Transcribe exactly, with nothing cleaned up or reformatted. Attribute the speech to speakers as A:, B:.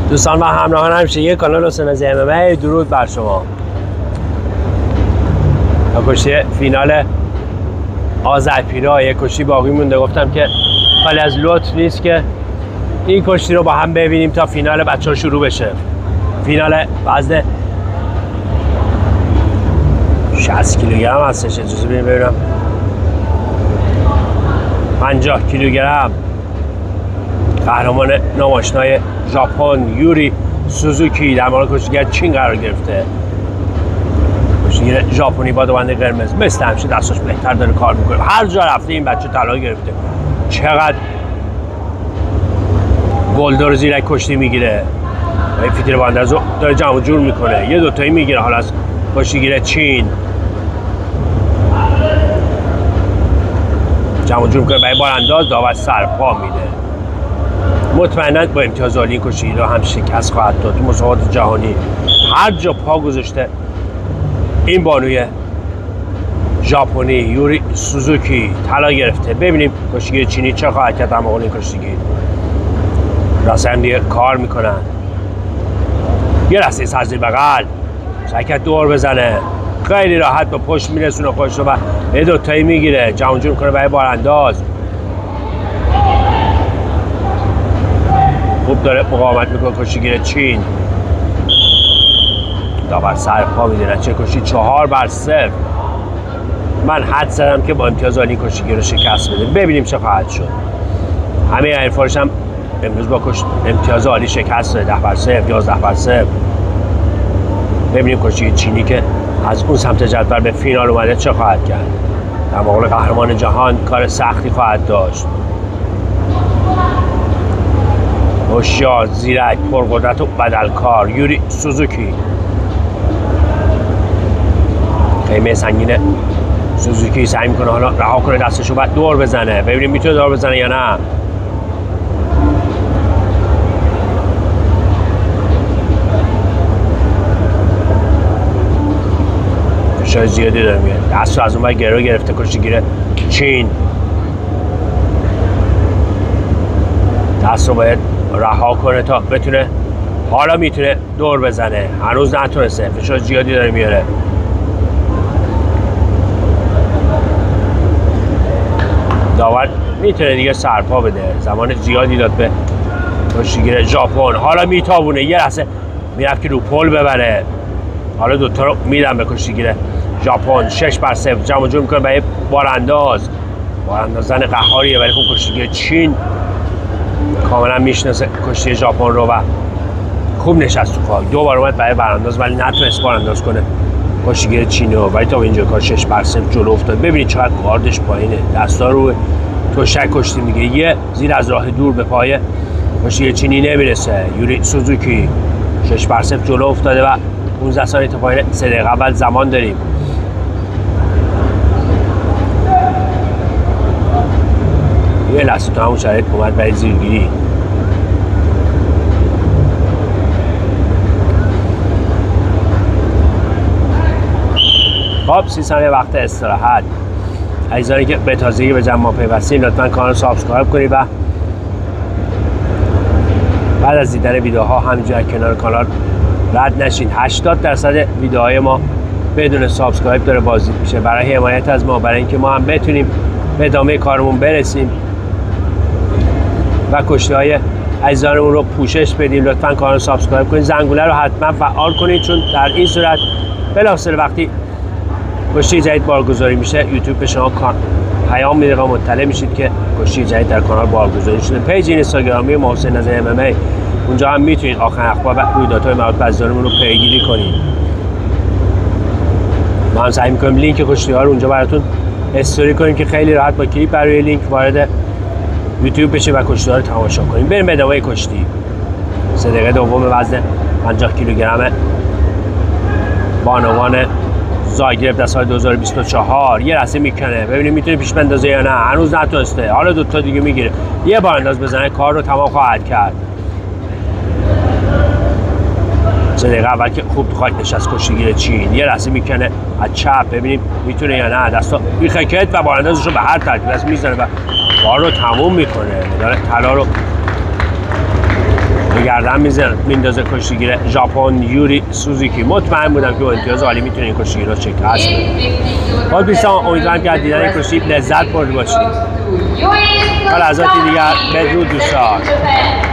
A: دوستان و همراهان همیشه کانال حسین از ام ام ای، درود بر شما. کشتی فینال آذرپیرا یک کشتی باقی مونده. گفتم که خالی از لطف نیست که این کشتی رو با هم ببینیم تا فینال بچه ها شروع بشه. فینال وزن شصت کیلوگرم هستش. اجازه بدید ببینم. پنجاه کیلوگرم. قهرمان ناماشنای ژاپن یوری سوزوکی در مقابل کشتیگر چین قرار گرفته. کشتیگر ژاپنی با دوبنده قرمز مثل همیشه دستاش بهتر داره کار میکنه. هر جا رفته این بچه طلا گرفته. چقدر گلدار زیرک کشتی میگیره. این فیتیر باندرزو داره جمع جور میکنه. یه دوتایی میگیره حالا از کشتیگر چین. جمع جور میکنه برای بارانداز. داور سرپا میده. مطمئنا با امتیاز عالی این کشتی رو هم شکست خواهد داد تو مسابقات جهانی. هر جا پا گذاشته این بانوی ژاپنی یوری سوزوکی طلا گرفته. ببینیم کشتیگر چینی چه خواهد کرد در مقابل این کشتیگر. راسندی کار میکنن. یه رسته سر زیر بغل سعی کرد دور بزنه. خیلی راحت به پشت میرسونه خودش رو و یه دوتایی میگیره. جمع جور میکنه برای بارانداز. خوب داره مقاومت میکنه کشتیگر چین. داور سر پا میده. چه کشتی چهار بر صفر. من حد زدم که با امتیاز عالی کشتیگر رو شکست بده. ببینیم چه خواهد شد. همه ایرفارش هم امروز با کشت امتیاز عالی شکست داده. ده بر صفر، یازده بر صفر. ببینیم کشتیگر چینی که از اون سمت جدول به فینال اومده چه خواهد کرد. در مقابل قهرمان جهان کار سختی خواهد داشت. هوشیار، زیرک، پرقدرت و بدلکار یوری سوزوکی. خیمه سنگین سوزوکی سعی میکنه حالا رها کنه دستشو بعد دور بزنه. ببینیم میتونه دور بزنه یا نه. فشار زیادی داره میاد. دستو از اون ور گرو گرفته کشتیگر چین. دست رو باید رها کنه تا بتونه. حالا میتونه دور بزنه. هنوز نتونسته. فشار زیادی داره میاره. داور میتونه دیگه سرپا بده. زمان زیادی داد به کشتیگر ژاپن. حالا میتابونه. یه لحظه میرفت که رو پل ببره. حالا دوتا رو میدم به کشتیگر ژاپن. شش بر صفر. جمع جور میکنه برای بارانداز. بارانداز زن قهاریه ولی خب کشتیگر چین کاملا میشناسه کشتی ژاپن رو و خوب نشست تو خاک. دو بار اومد برای بارانداز ولی نتونست بارانداز کنه کشتیگر چینی رو. ولی تا اینجا کار شش بر صفر جلو افتاد. ببینید چقدر گاردش پایینه. دستا رو تشک کشتی میگه. یه زیر از راه دور به پای کشتیگر چینی نمیرسه. یوری سوزوکی شش بر صفر جلو افتاده و پانزده ثانیه تا پایین سه دقیقه اول زمان داریم. یه لحظه تو همون شرایط اومد برای زیرگیری. خب سی ثانیه وقت استراحت. عزیزانی که به تازگی به جمع ما پیوستین لطفا کانال رو سابسکرایب کنید و بعد از دیدن ویدیوها همینجور کنار کانال رد نشین. هشتاد درصد ویدیوهای ما بدون سابسکرایب داره بازدید میشه. برای حمایت از ما، برای اینکه ما هم بتونیم به ادامه کارمون برسیم و کشتی‌های عزیزانمون رو پوشش بدیم، لطفاً کانال رو سابسکرایب کنید. زنگوله رو حتما فعال کنید چون در این صورت بلافاصله وقتی کشتی جدید بارگذاری میشه یوتیوب به شما پیام میده و مطلع میشید که کشتی جدید در کانال بارگذاری شده. پیج اینستاگرامی ما حسین از ام ام ای، اونجا هم میتونید آخرین اخبار و رویدادهای مربوط به عزیزانمون رو پیگیری کنید. ما هم سعی می‌کنیم لینک کشتی‌ها رو اونجا براتون استوری کنیم که خیلی راحت با کلیک بر روی لینک وارد یوتیوب بشه و کشتی‌ها رو تماشا کنیم. بریم به ادامه کشتی. سه دقیقه دوم وزن پنجاه کیلوگرم بانوان زاگرب در سال دو هزار و بیست و چهار. یه رسه میکنه. ببینیم میتونه پیش بندازه یا نه. هنوز نتونسته. حالا دو تا دیگه میگیره. یه بارانداز بزنه کار رو تمام خواهد کرد. سه دقیقه اول که خوب تو خاک نشست کشتیگر چین. یه رسه میکنه از چپ. ببینیم میتونه یا نه. دستا میخکت و باراندازش رو به هر ترتیب دست میزنه و کار رو تموم میکنه. داره طلا رو گردن میندازه کشتیگیر ژاپن یوری سوزوکی. مطمئن بودم که با امتیاز عالی میتونه این کشتیگیر رو شکست بده. باز دوستان امیدوارم که از دیدن این کشتی لذت برده باشید. تا لحظاتی دیگر بدرود دوستان.